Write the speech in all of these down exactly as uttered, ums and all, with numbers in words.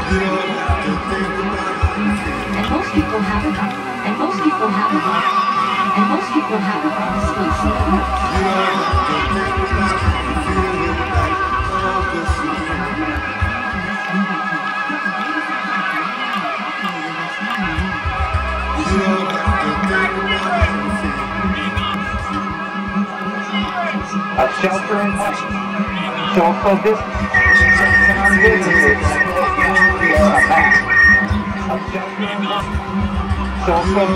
And most people have it. And most people have it. And most people have it on the space. A shelter in place. Social distance on businesses. A mask. A shelter in place. Social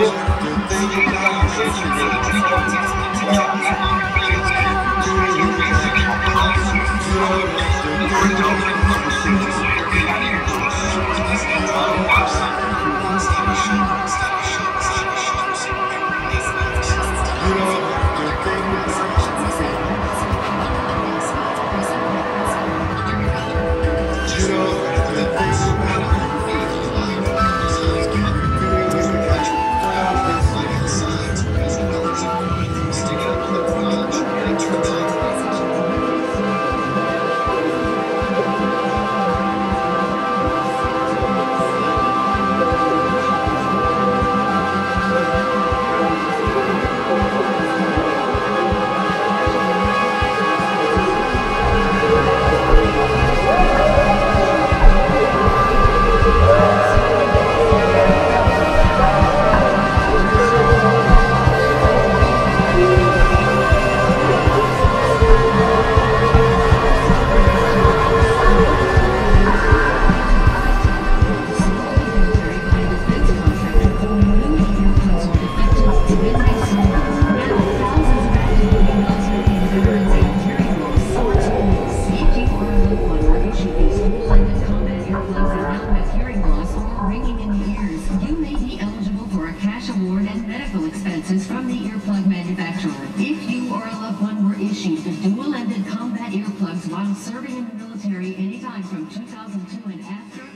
from the earplug manufacturer. If you or a loved one were issued the dual-ended combat earplugs while serving in the military anytime from two thousand two and after,